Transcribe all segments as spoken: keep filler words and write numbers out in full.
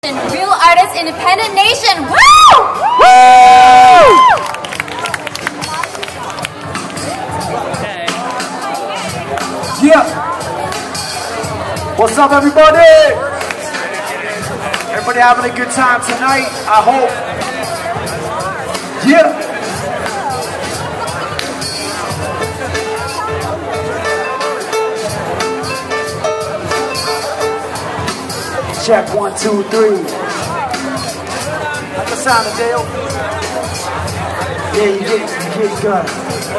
Real Artists Independent Nation. Woo! Woo! Yeah. What's up, everybody? Everybody having a good time tonight, I hope. Yeah. Check one, two, three. Like the sound of Dale. Yeah, you get, you get good.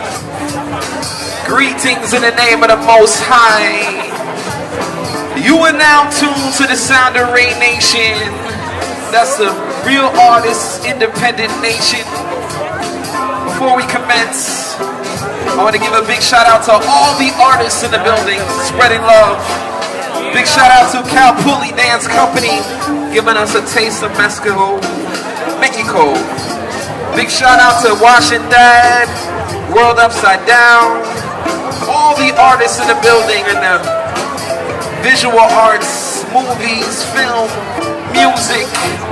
Greetings in the name of the Most High. You are now tuned to the sound of Rain Nation. That's the Real Artists Independent Nation. Before we commence, I want to give a big shout out to all the artists in the building, spreading love. Big shout out to Cal Pulley Dance Company, giving us a taste of Mexico. Mexico. Big shout out to Washington, World Upside Down, all the artists in the building and the visual arts, movies, film, music.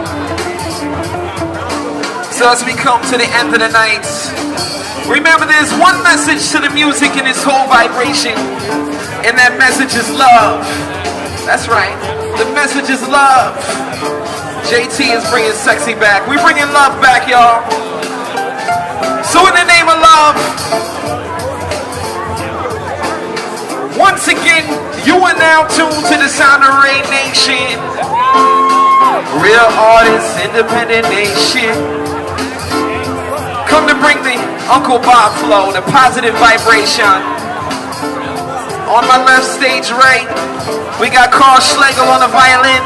So as we come to the end of the night, remember there's one message to the music in its whole vibration, and that message is love. That's right, the message is love. J T is bringing sexy back. We're bringing love back, y'all. So in the name of love, once again, you are now tuned to the sound of Rain Nation. Real Artists Independent Nation. Come to bring the Uncle Bob flow, the positive vibration. On my left, stage right, we got Carl Schlegel on the violin.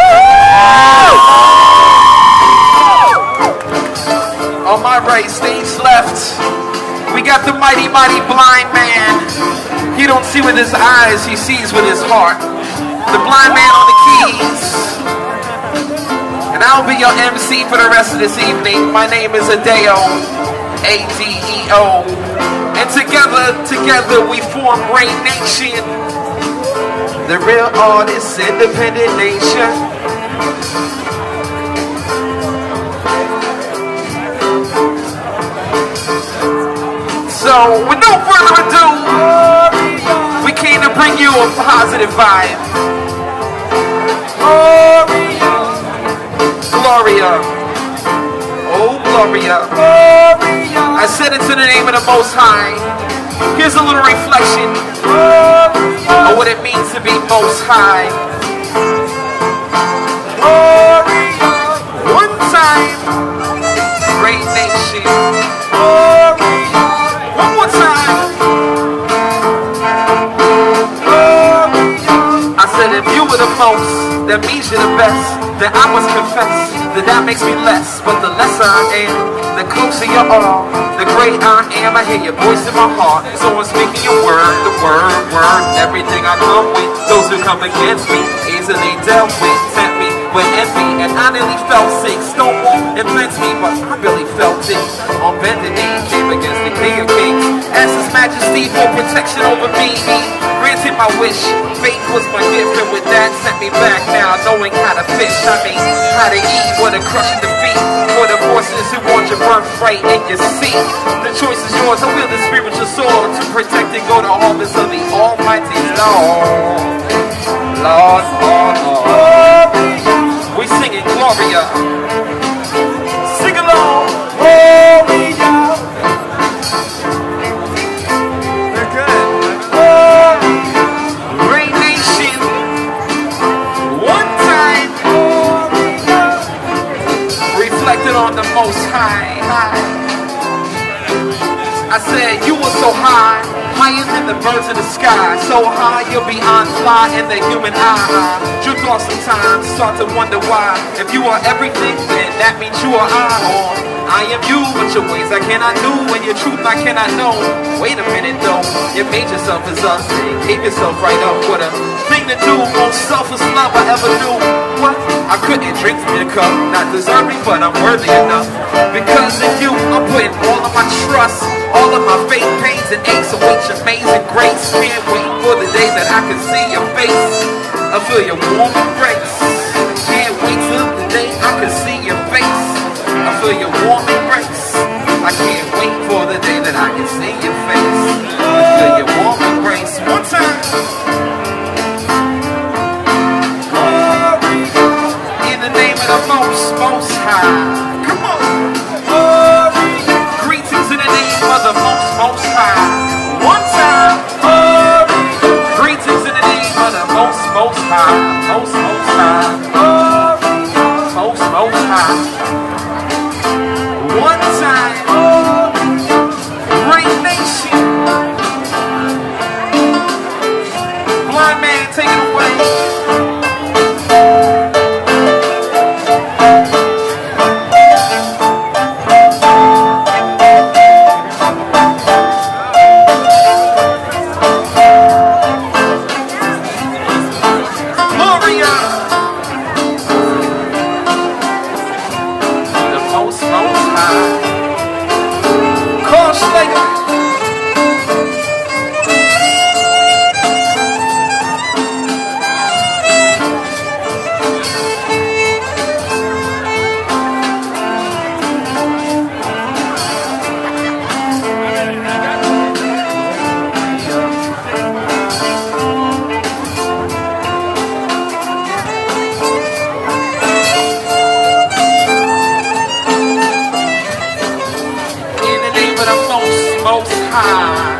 On my right, stage left, we got the mighty, mighty blind man. He don't see with his eyes, he sees with his heart. The blind man on the keys. And I'll be your M C for the rest of this evening. My name is Adeo, A D E O. And together, together we form Rain Nation, the Real Artists Independent Nation. So, with no further ado, we came to bring you a positive vibe. Gloria. Oh, Gloria. I said it to the name of the Most High. Here's a little reflection of what it means to be Most High. One time, Rain Nation. One more time. I said if you were the most, that means you're the best. Then I must confess that that makes me less. But the lesser I am, the closer you are. The great I am, I hear your voice in my heart. So I'm speaking your word, the word, word. Everything I come with, those who come against me, easily dealt with, tempt me with envy. And I nearly felt sick, stonewall influenced me, but I really felt it. On bended knee, came against the King of Kings. Asked His Majesty for protection over me. He granted my wish, faith was my gift, and with that sent me back now, knowing how to fish. I mean, how to eat, what a crushing defeat. For the forces who want your birthright and your seat. The choice is yours, I wield the spiritual sword to protect and go to harvest of the Almighty Lord. Lord, Lord, Lord. We singing Gloria. Sing along. Gloria. They're good. Gloria. Rain Nation. One time. Gloria. Reflected on the Most High. High. I said you were so high, higher than the birds in the sky. So high you're beyond fly in the human eye. Your thoughts sometimes start to wonder why. If you are everything, then that means you are I. Or I am you, but your ways I cannot do, and your truth I cannot know. Wait a minute though, you made yourself as us and gave yourself right up. What a thing to do, most selfless love I ever knew. What? I couldn't drink from your cup, not deserving, but I'm worthy enough. Because in you, I'm putting all of my trust, all of my faith, pains, and aches await your amazing grace. Can't wait for the day that I can see your face. I feel your warm embrace. Can't wait till the I can't wait for the day that I can see your face. Feel your warm embrace. One time. In the name of the most, most high. Come on. Greetings in the name of the most, most high. One time. Greetings in the name of the most, most high. Most, most high. Most, most high. One time. Great nation. Blind man, take it away. Most high.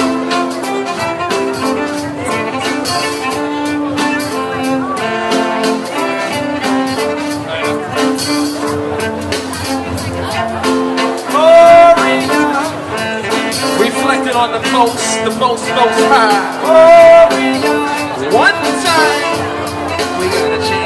Reflected on the most, the most, most high. One time we gotta change.